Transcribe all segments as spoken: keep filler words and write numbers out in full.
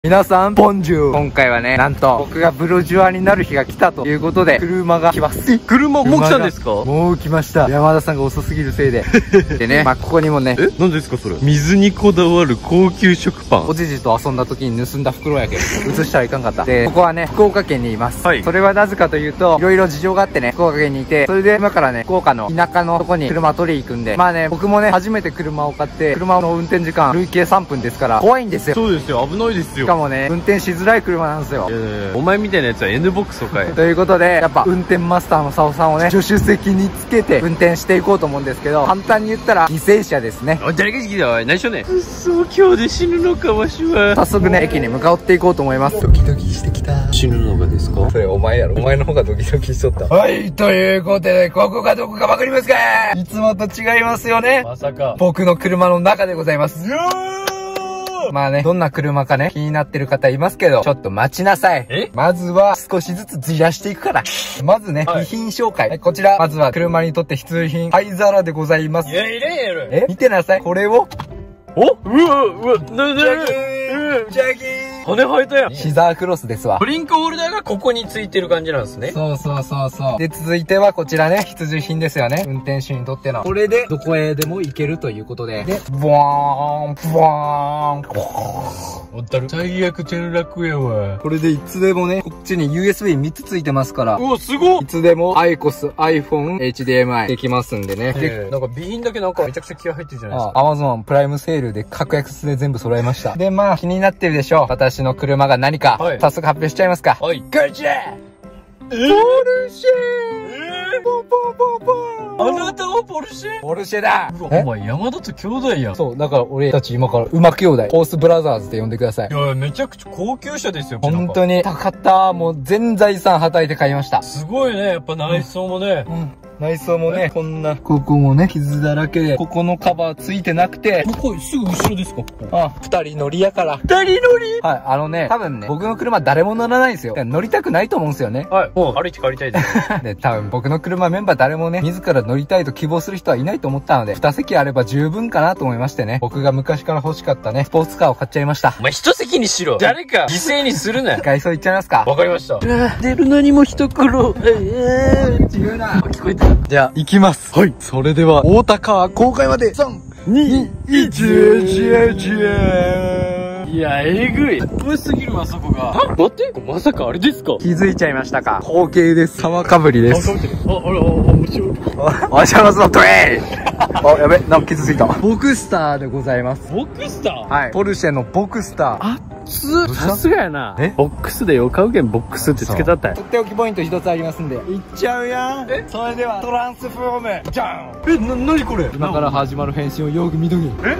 皆さん、ボンジュー。今回はね、なんと、僕がブロジュアになる日が来たということで、車が来ます。 車もう来たんですか？ もう来ました。山田さんが遅すぎるせいで。でね、まあ、ここにもね。 え、何ですかそれ？水にこだわる高級食パン。 おじじと遊んだ時に盗んだ袋やけど、移したらいかんかった。で、ここはね、福岡県にいます。はい。それはなぜかというと、いろいろ事情があってね、福岡県にいて、それで今からね、福岡の田舎のとこに車取り行くんで、まあね、僕もね、初めて車を買って、車の運転時間、累計さんぷんですから、怖いんですよ。 そうですよ、危ないですよ。 しかもね、運転ししづらい車なんですよ。 いやいやいや、お前みたいなやつは N ボックスを買え。 ということで、やっぱ運転マスターのサオさんをね、助手席につけて運転していこうと思うんですけど、簡単に言ったら犠牲者ですね。 おい、誰が好きだおい、内緒ね。くっそ、今日で死ぬのかわしは。 早速ね、駅に向かっていこうと思います。ドキドキしてきた。 死ぬのがですか？ それお前やろ。お前の方がドキドキしとった。はい、ということで、ここがどこかわかりますか？いつもと違いますよね。 まさか。 僕の車の中でございます。まあね、どんな車かね、気になってる方いますけど、ちょっと待ちなさい。え？まずは少しずつずらしていくから。まずね、はい、備品紹介。はい、こちら、まずは車にとって必需品、灰皿でございます。 いや、いれんやろ。 え？見てなさい。これを。 お？うわ、うわ、な、な、 ジャキーンジャキーン羽生えたやん。 シザークロスですわ。 ドリンクホルダーがここについてる感じなんですね。 そうそうそうそう。で、続いてはこちらね、必需品ですよね。運転手にとっての。これで、どこへでも行けるということで。で、ボワーン、ボワーン、 おったる。最悪転落やわ。 これでいつでもね、こっちに ユーエスビーみっつついてますから。 うわ、すごっ！ いつでも アイコス、iPhone、エイチディーエムアイ できますんでね。 で、なんか備品だけなんかめちゃくちゃ気合入ってるじゃないですか。 ああ、Amazon プライムセールで格安で全部揃えました。で、まあ、気になってるでしょう。私の車が何か。はい、早速発表しちゃいますか。 はい。 こちら！ポルシェー！ポンポンポンポン！ あなたはポルシェ？ ポルシェだ！ うわ、お前山田と兄弟やん。 そう、だから俺たち今から馬兄弟、ホースブラザーズって呼んでください。 いや、めちゃくちゃ高級車ですよ。 本当に高かった。もう全財産はたいて買いました。 すごいね、やっぱ内装もね。 うん。うん内装もね、こんな、ここもね、傷だらけで、ここのカバーついてなくて、 ここ、すぐ後ろですか、ここ。 あ、二人乗りやから。 二人乗り？ はい、あのね、多分ね、僕の車誰も乗らないんですよ。乗りたくないと思うんですよね。 はい、もう歩いて帰りたいです。 で、多分僕の車メンバー誰もね、自ら乗りたいと希望する人はいないと思ったので、二席あれば十分かなと思いましてね、僕が昔から欲しかったね、スポーツカーを買っちゃいました。 お前一席にしろ。誰か犠牲にするな。 外装いっちゃいますか？ わかりました。出る何も一苦労。ええー、違うな。聞こえた。 じゃあ、行きます。はい。それでは、大高公開まで、さん、に、いち、いち、 いや、えぐい。遠すぎるわ、そこが。あ、待って。まさかあれですか？ 気づいちゃいましたか？後継です。沢かぶりです。 あ、あれ、あ、面白い。 おしゃまずのトレイあ、やべ、なんか傷ついた。ボクスターでございます。 ボクスター？ はい。ポルシェのボクスター。 あさすがやな。えボックスでよ。買うけんボックスってつけたったい。 とっておきポイント一つありますんで。いっちゃうやん。えそれでは、トランスフォーム。じゃんえ、な、なにこれ今から始まる変身をよく見とけ。ええ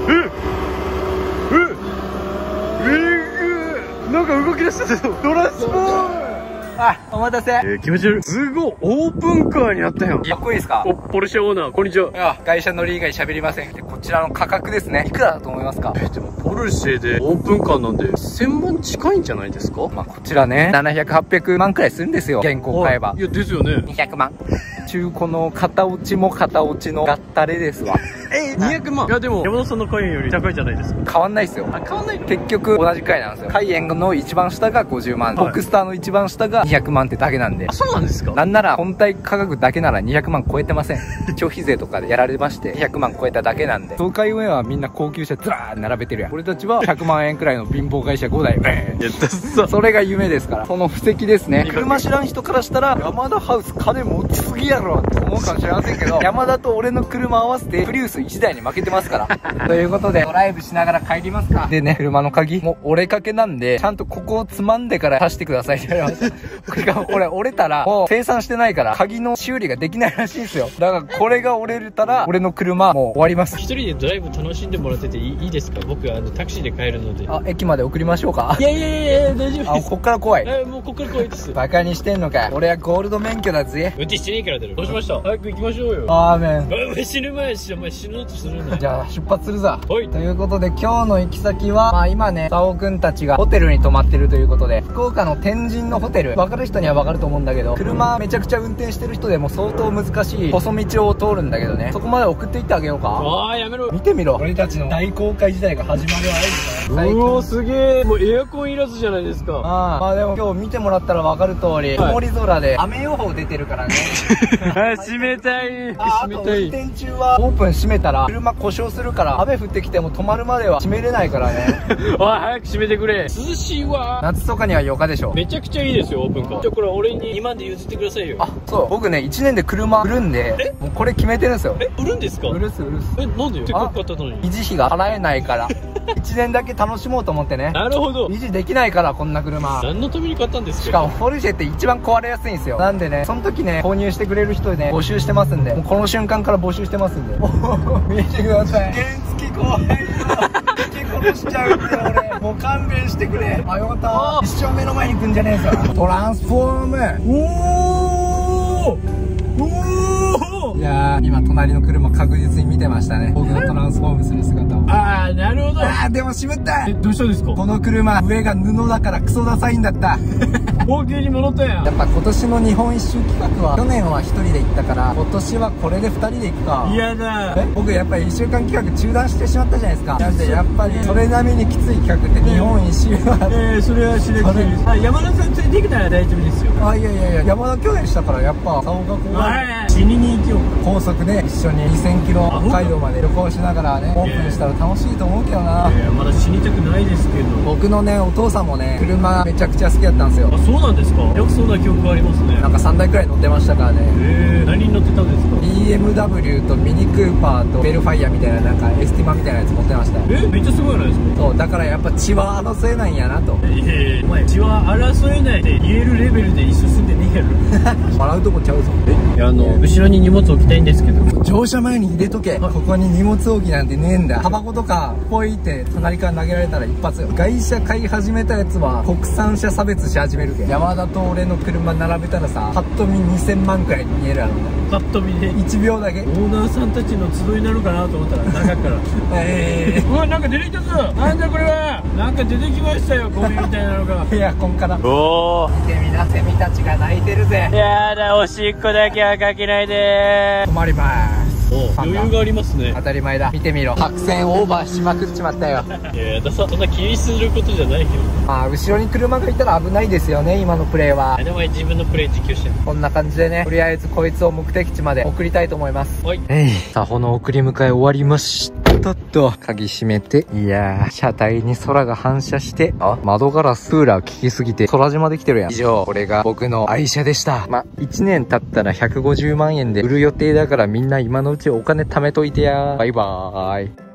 ええなんか動き出したぞ。トランスフォームあ、お待たせ。 えー、気持ち悪い。すごい、オープンカーになったよ。 かっこいいですか？ お、ポルシェオーナー、こんにちは。 いや、会社乗り以外喋りません。で、こちらの価格ですね。いくらだと思いますか？ えー、でも、ポルシェでオープンカーなんで、せんまん近いんじゃないですか？ まあ、こちらね、ななひゃく、はっぴゃくまんくらいするんですよ。現行買えば。 いや、ですよね。 にひゃくまん。中古の片落ちも片落ちのガッタレですわ。 えー、にひゃくまん。いや、でも、山田さんのカイエンより高いじゃないですか。 変わんないっすよ。 あ、変わんないの？ 結局、同じくらいなんですよ。カイエンの一番下がごじゅうまん。はい、ボクスターの一番下がにひゃくまんってだけなんで。 あ、そうなんですか？ なんなら、本体価格だけならにひゃくまん超えてません。消費税とかでやられまして、にひゃくまん超えただけなんで。東海上はみんな高級車ずらー並べてるやん。俺たちはひゃくまんえんくらいの貧乏会社ごだい。 やったっさ。 それが夢ですから。その布石ですね。車知らん人からしたら、山田ハウス金持ちすぎやろって思うかもしれませんけど、山田と俺の車合わせてプリウスいちだいに負けてますから。ということで、ドライブしながら帰りますか。でね、車の鍵、もう折れかけなんで、ちゃんとここをつまんでから刺してくださいって言われました。これが、これ折れたら、もう生産してないから、鍵の修理ができないらしいんですよ。だからこれが折れたら、俺の車、もう終わります。 一人でドライブ楽しんでもらってていい、いいですか？僕、あの、タクシーで帰るので。 あ、駅まで送りましょうか。 いやいやいやいや、大丈夫です。 あ、こっから怖い。 え、もうこっから怖いです。 バカにしてんのかい。俺はゴールド免許だぜ。 運転してねえから出る。どうしました？ だ。早く行きましょうよ。 アーメン。 お前死ぬ前し、お前死のうとするな。 じゃあ出発するぞ。 はい。 ということで今日の行き先は、まあ今ね、サオくんたちがホテルに泊まってるということで、福岡の天神のホテル、わかる人にはわかると思うんだけど、車めちゃくちゃ運転してる人でも相当難しい細道を通るんだけどね、そこまで送っていってあげようか。 ああ、やめろ。 見てみろ。俺たちの大航海時代が始まる合図だよ。 うおー、すげえ。もうエアコンいらずじゃないですか。 ああ、まあでも今日見てもらったらわかる通り、曇り空で雨予報出てるからね。 閉めたい。 ああと運転中はオープン閉めたら車故障するから、雨降ってきても止まるまでは閉めれないからね。 おい、早く閉めてくれ。涼しいわ。 夏とかにはよかでしょ。 めちゃくちゃいいですよ、オープンカー。じゃあこれ俺ににまんで譲ってくださいよ。 あ、そう。僕ね、いちねんで車売るんで、もうこれ決めてるんですよ。 え、売るんですか？ 売るっす、売るっす。 え、なんでよ。せっかく買ったのに。 維持費が払えないから。いちねんだけ楽しもうと思ってね。 なるほど。 維持できないから、こんな車。 何のために買ったんですか？ しかも、ポルシェって一番壊れやすいんですよ。なんでね、その時ね、購入してくれる人ね、募集してますんで、もうこの瞬間から募集してますんで。見てください。原付怖いよ。引き殺しちゃうって俺。もう勘弁してくれ。あ、よかった。一生目の前に来んじゃねえぞ。トランスフォーム。おーおーいやー、今隣の車確実に見てましたね。僕のトランスフォームする姿を。 ああ、なるほど。 あー、でも渋った。 え、どうしたんですか？ この車、上が布だからクソダサいんだった。 高級に戻ったやん。 やっぱ今年の日本一周企画は、去年は一人で行ったから、今年はこれで二人で行くか。 嫌だ。 え僕やっぱり一週間企画中断してしまったじゃないですか。なんでやっぱりそれなりにきつい企画って日本一周は。 えー、それは知れてる。あ、山田さん連れて行くなら大丈夫ですよ。 あ、いやいやいや、山田去年したからやっぱ顔が怖い。 死にに行きよう。 高速で一緒ににせんキロ北海道まで旅行しながらね、オープンしたら楽しいと思うけどな。 いや、まだ死にたくないですけど。 僕のね、お父さんもね、車めちゃくちゃ好きだったんですよ。 あ、そうなんですか？よくそうな記憶がありますね。 なんかさんだいくらい乗ってましたからね。 えー、何に乗ってたんですか？ ビーエムダブリュー とミニクーパーとベルファイアみたいな、なんかエスティマみたいなやつ持ってましたよ。 え、めっちゃすごいじゃないですか。 そうだからやっぱ血は争えないんやなと。 ええ、お前血は争えないって言えるレベルで一緒住んでねえやろ。 笑うとこちゃうぞ。 いや、あの後ろに荷物置きたいんですけど。 乗車前に入れとけ。ここに荷物置きなんてねえんだ。タバコとかポイって隣から投げられたら一発。外車買い始めたやつは国産車差別し始めるけ。山田と俺の車並べたらさ、パッと見にせんまんくらいに見えるやろ。 パッと見でいちびょうだけ。 オーナーさんたちの集いになるかなと思ったら中からえうわ、なんか出てきたぞ。なんだこれは。なんか出てきましたよ、ゴミみたいなのが。 ー、エアコンからおお、 見てみな、セミたちが鳴いてるぜ。 やだ、おしっこだけはかけないで止まります。 お、余裕がありますね。 当たり前だ。見てみろ、白線オーバーしまくっちまったよ。 いやいや、ださ、そんな気にすることじゃないけど。 まあ後ろに車がいたら危ないですよね、今のプレーは。 でも自分のプレイ実況してる。 こんな感じでね、とりあえずこいつを目的地まで送りたいと思います。 はい。 えい、さほの送り迎え終わりましたと。鍵閉めて、いやー、車体に空が反射して、あ、窓ガラスクーラー効きすぎて空島できてるやん。以上、これが僕の愛車でした。ま、いちねん経ったらひゃくごじゅうまんえんで売る予定だから、みんな今のうちお金貯めといてやー。バイバーイ。